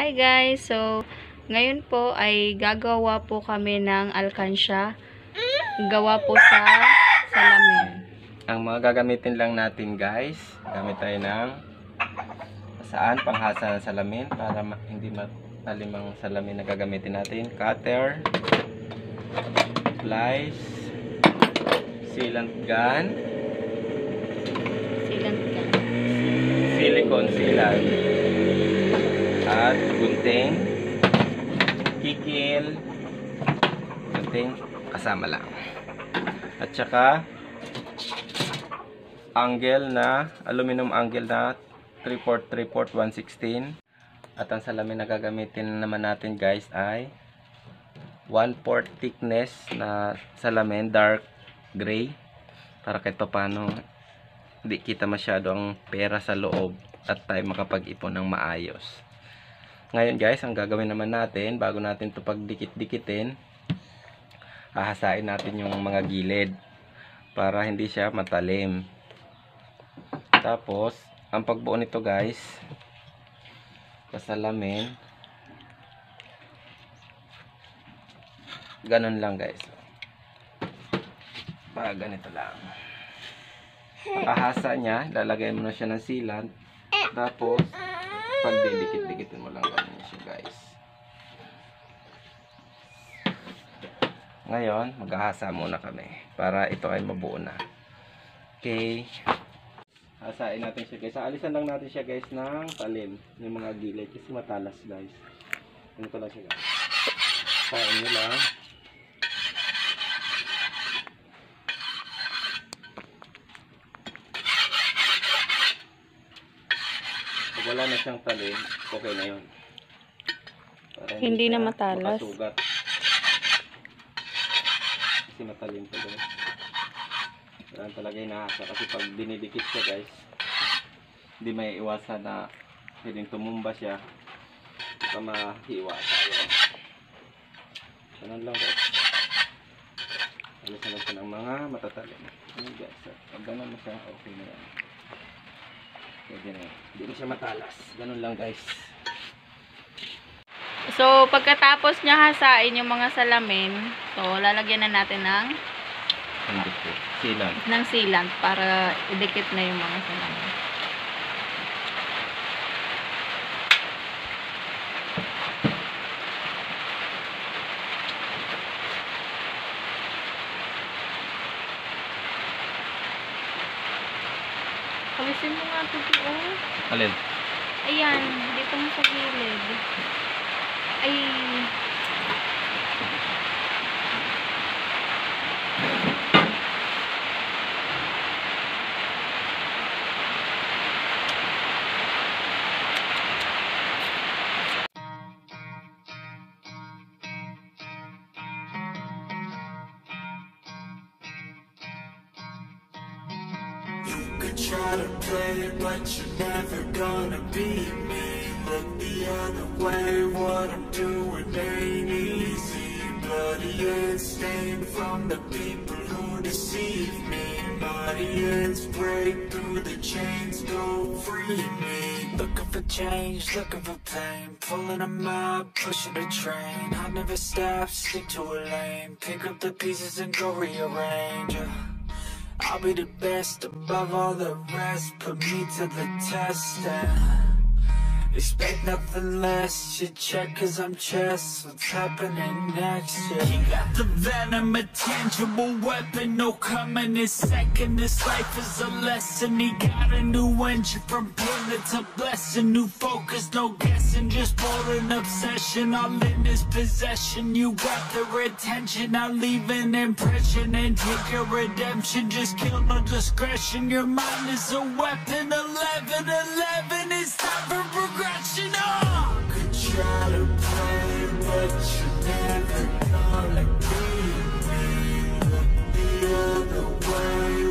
Hi guys! So, ngayon po ay gagawa po kami ng alkansya. Gawa po sa salamin. Ang mga gagamitin lang natin guys, gamit tayo ng panghasa ng salamin para hindi matalimang salamin na gagamitin natin. Cutter, plies, sealant gun, silicone sealant, at gunting, kikil, gunting kasama lang, at saka aluminum angle na 3/4 1/16. At ang salamin na gagamitin naman natin guys ay 1/4 thickness na salamin, dark gray, para kahit paano hindi kita masyado ang pera sa loob at tayo makapag-ipon ng maayos. Ngayon guys, ang gagawin naman natin, bago natin ito pagdikit-dikitin, hahasain natin yung mga gilid para hindi siya matalim. Tapos, ang pagbuo nito guys, sa salamin, ganun lang guys. Ganito lang. Pakahasa niya, lalagay mo na siya ng sealant. Tapos, pag didikit-dikitin mo lang ganyan siya guys. Ngayon, maghahasa muna kami para ito ay mabuo na. Okay. Hasain natin siya guys. Alisan lang natin siya guys ng talim, yung mga gilid kasi matalas guys. Ganito lang siya guys. Hasain nyo lang. Pag wala na siyang talim, okay na yun. Para hindi na matalas. Makasugat. Kasi matalim pa guys. Kailangan talaga hinahasa kasi pag dinidikit siya guys, hindi may iwasan na pwedeng tumumba siya. Baka mahiwa tayo. Ganun lang guys. Alisan natin ang mga matatalim. Ganun guys. Pag ganun na siya, okay na yan. Pwede na yan. Hindi na siya matalas. Ganun lang guys. So, pagkatapos niya hasain yung mga salamin, so lalagyan na natin ng sealant para idikit na yung mga salamin. Kalisin mo nga ito doon. Alin? Ayan, dito mo sa gilid. Ay. Try to play it, but you're never gonna beat me. Look the other way, what I'm doing ain't easy. Bloody and stained from the people who deceive me. Body ends break through the chains, go free me. Looking for change, looking for pain. Pulling a mob, pushing a train. I never stop, stick to a lane. Pick up the pieces and go rearrange. I'll be the best above all the rest. Put me to the test and expect nothing less. You check cause I'm chess. What's happening next? Yeah. You got the venom, a tangible weapon. No coming in second. This life is a lesson. He got a new engine from pain to blessing. New focus, no guessing. Just more an obsession. All in his possession. You got their attention. I'll leave an impression and take your redemption. Just kill no discretion. Your mind is a weapon. 11-11. It's time for progression. Oh! Could try to play, but you're never gonna beat me. Look the other way.